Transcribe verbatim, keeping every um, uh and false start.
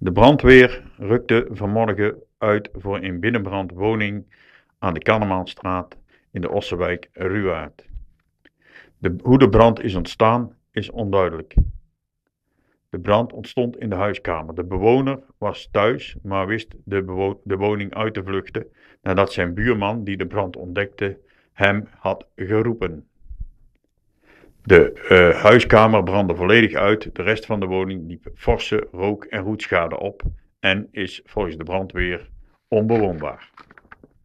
De brandweer rukte vanmorgen uit voor een binnenbrandwoning aan de Kannemaanstraat in de Ossewijk Ruwaard. De, hoe de brand is ontstaan is onduidelijk. De brand ontstond in de huiskamer. De bewoner was thuis, maar wist de, bewo- de woning uit te vluchten nadat zijn buurman, die de brand ontdekte, hem had geroepen. De uh, huiskamer brandde volledig uit, de rest van de woning liep forse rook- en roetschade op en is volgens de brandweer onbewoonbaar.